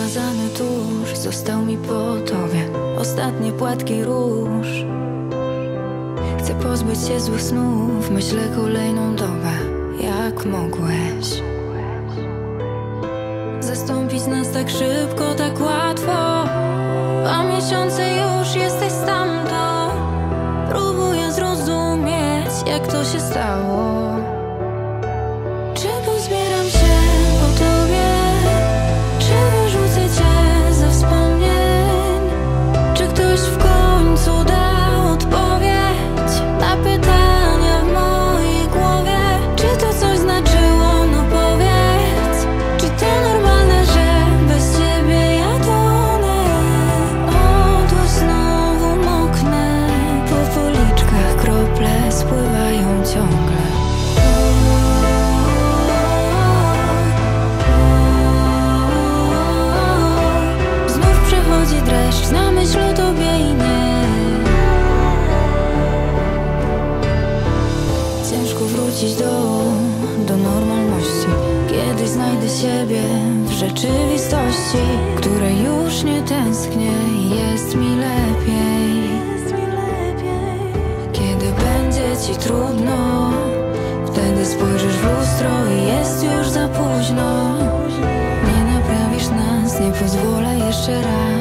Wymazany tusz został mi po tobie, ostatnie płatki róż. Chcę pozbyć się złych snów, myślę kolejną dobę. Jak mogłeś zastąpić nas tak szybko, tak łatwo? 2 miesiące już jesteś stamtąd. Próbuję zrozumieć, jak to się stało. Czy pozbieram się po tobie? Czy wyrzucę cię ze wspomnień? Czy ktoś w końcu da odpowiedź na pytania w mojej głowie? Czy to coś znaczyło? No powiedz. Czy to normalne, że bez ciebie ja tonę? Oto znowu moknę, po policzkach krople spływają ciągle. Znów przechodzi dreszcz na myśl o tobie i nie. Ciężko wrócić do normalności. Kiedyś znajdę siebie w rzeczywistości, której już nie tęsknię i jest mi lepiej. Kiedy będzie ci trudno, wtedy spojrzysz w lustro i jest już za późno. Nie naprawisz nas, nie pozwolę jeszcze raz.